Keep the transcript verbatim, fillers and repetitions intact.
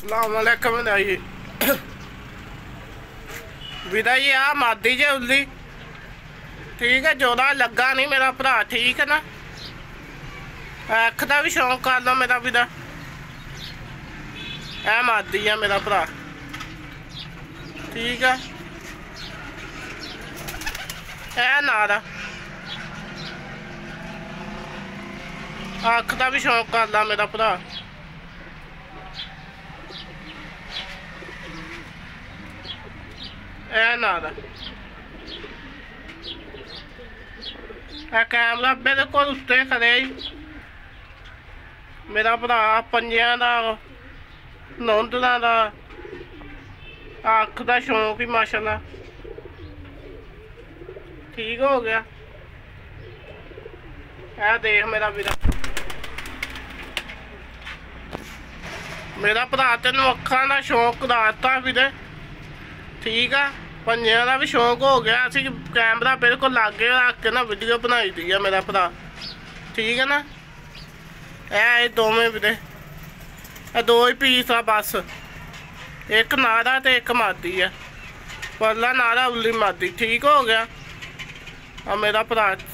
सलामकुम जी विदा जी। आ मादी जे उल्ली ठीक है, जोदा लगा नहीं मेरा भरा ठीक है ना। अख का भी शौक कर लो मेरा विदा। ए मादी है मेरा भरा ठीक है। ए नारा अख का भी शौक कर ला मेरा भरा। ए नारा कैमरा बिल्कुल उत्ते खड़े मेरा भरा पंजियां दा नौंदना दा अख का शौक ही माशाल्लाह ठीक हो गया। ए देख मेरा वीरा, मेरा भरा तेन अखां का शौक दाता वीरे ठीक है। पंजियां का भी शौक हो गया। असी कैमरा बिल्कुल लागे रख के ना वीडियो बनाई दी है मेरा भरा ठीक है ना। ए दोवें वीरे ए दो ही पीस आ बस, एक नारा तो एक मादी है। परला नारा उल्ली मादी ठीक हो गया। आ मेरा भरा